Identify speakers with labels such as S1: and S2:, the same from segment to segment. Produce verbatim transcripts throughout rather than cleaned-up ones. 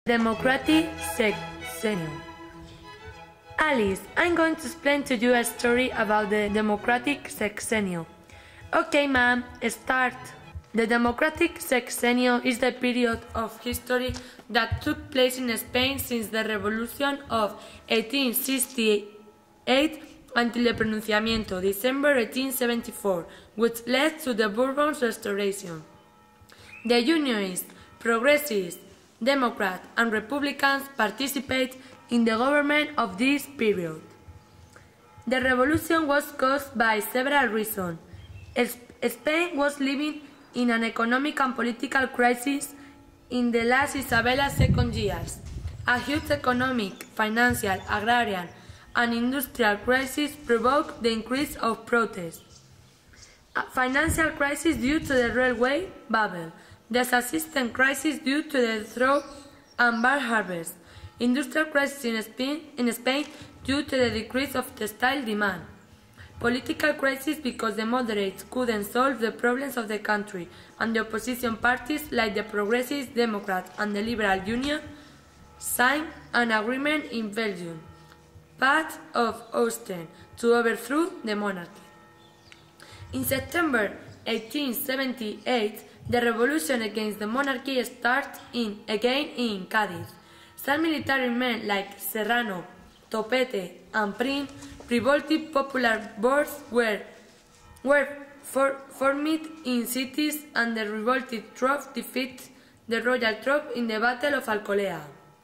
S1: Democratic Sexenio. Alice, I'm going to explain to you a story about the Democratic Sexenio. Okay, ma'am, start. The Democratic Sexenio is the period of history that took place in Spain since the Revolution of eighteen sixty-eight until the pronunciamiento, December eighteen seventy-four, which led to the Bourbons' restoration. The Unionists, Progressives, Democrats, and Republicans participate in the government of this period. The revolution was caused by several reasons. Spain was living in an economic and political crisis in the last Isabella's second years. A huge economic, financial, agrarian, and industrial crisis provoked the increase of protests. A financial crisis due to the railway bubble, the subsistence crisis due to the drought and bad harvest, industrial crisis in Spain, in Spain due to the decrease of textile demand, political crisis because the moderates couldn't solve the problems of the country, and the opposition parties like the Progressive Democrats and the Liberal Union signed an agreement in Belgium, Pact of Ostend, to overthrow the monarchy. In September eighteen seventy-eight, the revolution against the monarchy started in, again in Cádiz. Some military men like Serrano, Topete, and Prim revolted popular boards were, were for, formed in cities, and the revolted troops defeated the royal troops in the Battle of Alcolea.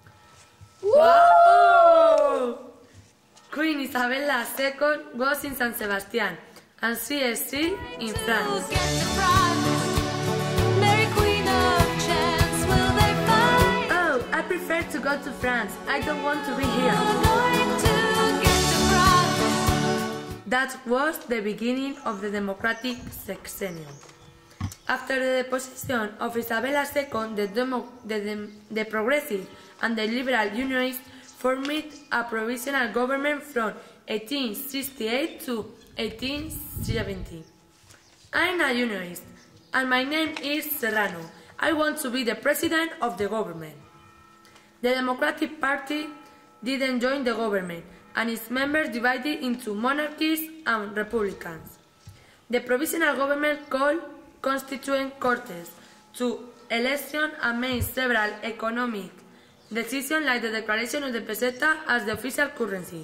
S1: Wow! Queen Isabel the Second was in San Sebastián, and she is still in France. Oh, I prefer to go to France. I don't want to be here. That was the beginning of the Democratic Sexenio. After the deposition of Isabel the Second, the, Demo the, the, the Progressive and the Liberal Unionists formed a provisional government from eighteen sixty-eight to eighteen seventy. I'm a Unionist, and my name is Serrano. I want to be the president of the government. The Democratic Party didn't join the government, and its members divided into monarchists and republicans. The provisional government called Constituent Cortes to election and made several economic decisions like the declaration of the peseta as the official currency.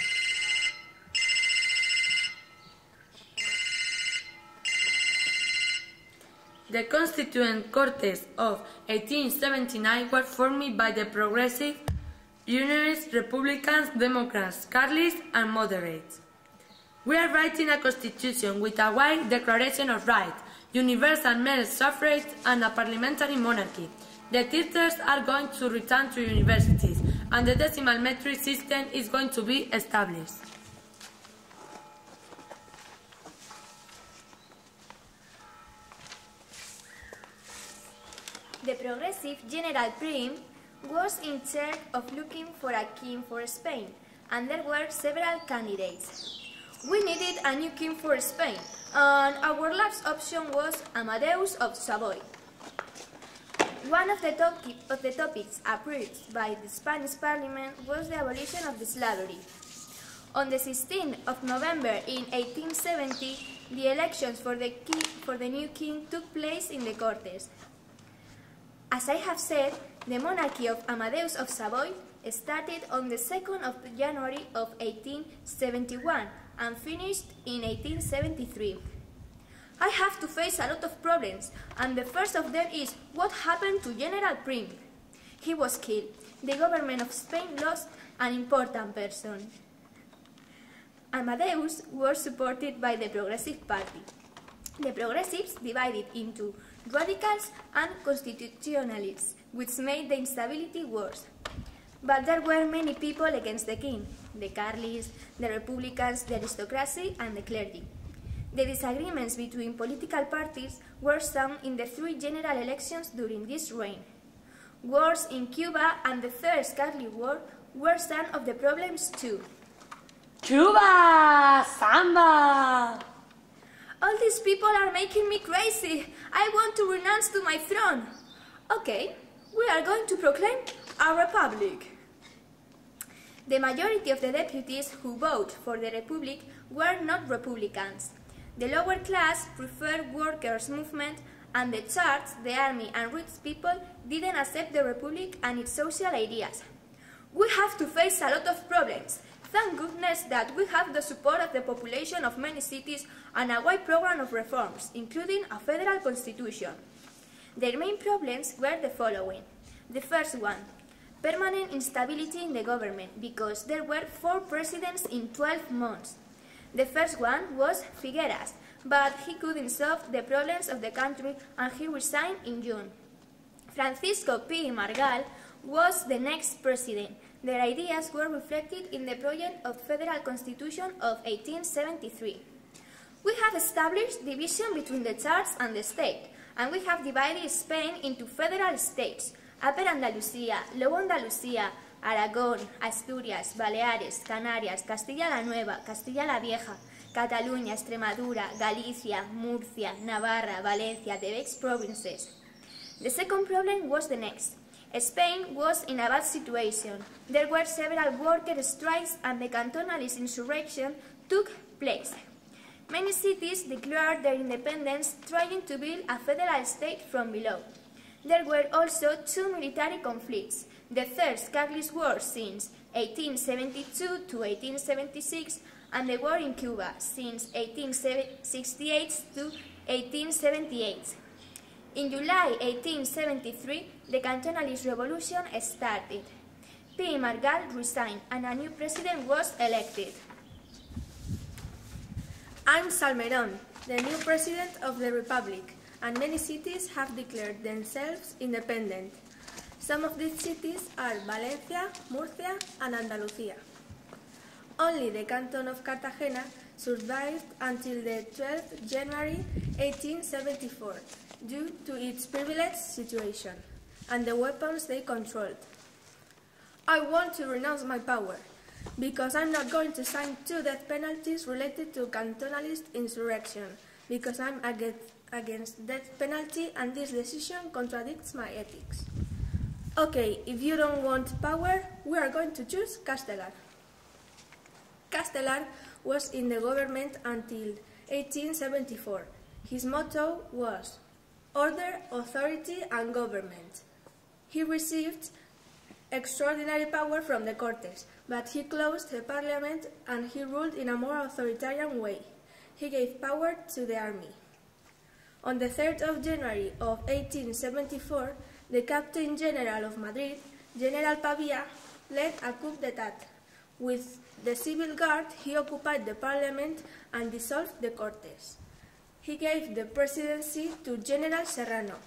S1: The Constituent Cortes of eighteen seventy-nine were formed by the Progressive, Unionists, Republicans, Democrats, Carlists, and Moderates. We are writing a constitution with a wide declaration of rights, universal male suffrage, and a parliamentary monarchy. The teachers are going to return to universities, and the decimal metric system is going to be established.
S2: The Progressive General Prim was in charge of looking for a king for Spain, and there were several candidates. We needed a new king for Spain, and our last option was Amadeus of Savoy. One of the, of the topics approved by the Spanish Parliament was the abolition of the slavery. On the sixteenth of November in eighteen seventy, the elections for the, king, for the new king took place in the Cortes. As I have said, the monarchy of Amadeus of Savoy started on the second of January of eighteen seventy-one and finished in eighteen seventy-three. I have to face a lot of problems, and the first of them is what happened to General Prim. He was killed. The government of Spain lost an important person. Amadeus was supported by the Progressive Party. The Progressives divided into radicals and constitutionalists, which made the instability worse. But there were many people against the king, the Carlists, the Republicans, the aristocracy, and the clergy. The disagreements between political parties were some in the three general elections during this reign. Wars in Cuba and the Third Scarlet War were some of the problems too.
S1: Cuba! Samba!
S2: All these people are making me crazy. I want to renounce to my throne. Okay, We are going to proclaim a republic. The majority of the deputies who voted for the republic were not Republicans. The lower class preferred workers' movement, and the church, the army and rich people didn't accept the republic and its social ideas. We have to face a lot of problems. Thank goodness that we have the support of the population of many cities and a wide program of reforms, including a federal constitution. Their main problems were the following. The first one, permanent instability in the government, because there were four presidents in twelve months. The first one was Figueras, but he couldn't solve the problems of the country and he resigned in June. Francisco P. Margal was the next president. Their ideas were reflected in the project of Federal Constitution of eighteen seventy-three. We have established division between the church and the state, and we have divided Spain into federal states: Upper Andalucía, Lower Andalucía, Aragón, Asturias, Baleares, Canarias, Castilla la Nueva, Castilla la Vieja, Cataluña, Extremadura, Galicia, Murcia, Navarra, Valencia, the Basque provinces. The second problem was the next. Spain was in a bad situation. There were several worker strikes and the cantonalist insurrection took place. Many cities declared their independence, trying to build a federal state from below. There were also two military conflicts, the first Carlist War since eighteen seventy-two to eighteen seventy-six and the war in Cuba since eighteen sixty-eight to eighteen seventy-eight. In July eighteen seventy-three, the Cantonalist Revolution started. P. Margal resigned and a new president was elected.
S3: I'm Salmerón, the new president of the Republic, and many cities have declared themselves independent. Some of these cities are Valencia, Murcia, and Andalucía. Only the canton of Cartagena survived until the twelfth of January eighteen seventy-four due to its privileged situation and the weapons they controlled. I want to renounce my power, because I'm not going to sign two death penalties related to cantonalist insurrection, because I'm against death penalty and this decision contradicts my ethics. Okay, if you don't want power, we are going to choose Castelar. Castelar was in the government until eighteen seventy-four. His motto was order, authority, and government. He received extraordinary power from the Cortes, but he closed the parliament and he ruled in a more authoritarian way. He gave power to the army. On the third of January of eighteen seventy-four, the Captain General of Madrid, General Pavia, led a coup d'etat. With the civil guard, he occupied the parliament and dissolved the Cortes. He gave the presidency to General Serrano.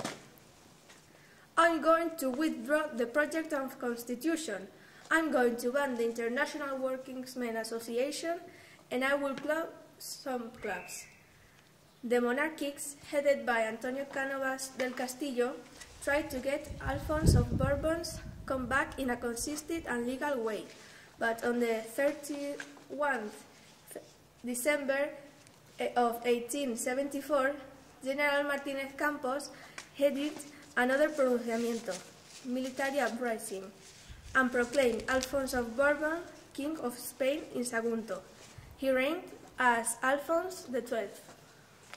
S3: I'm going to withdraw the project of constitution. I'm going to ban the International Workingmen's Association, and I will close some clubs. The monarchists, headed by Antonio Cánovas del Castillo, tried to get Alphonse of Bourbon come back in a consistent and legal way, but on the thirty-first of December of eighteen seventy-four, General Martínez Campos headed another pronunciamiento, military uprising, and proclaimed Alphonse of Bourbon King of Spain in Sagunto. He reigned as Alphonse the twelfth.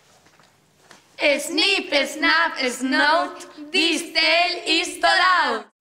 S1: Snip, snap, snout, this tale is told out.